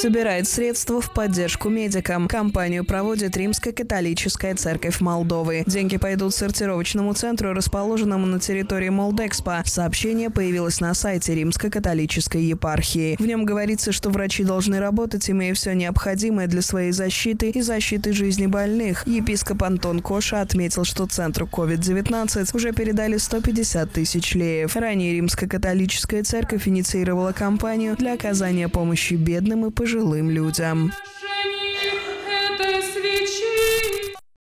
собирает средства в поддержку медикам. Кампанию проводит Римская католическая церковь Молдовы. Деньги пойдут сортировочному центру, расположенному на территории Молдэкспо. Сообщение появилось на сайте Римской католической епархии. В нем говорится, что врачи должны работать, имея все необходимое для своей защиты и защиты жизни больных. Епископ Антон Коша отметил, что центру COVID-19 уже передали 150 тысяч леев. Ранее Римская католическая церковь инициировала кампанию для оказания помощи бедным и пожилым людям.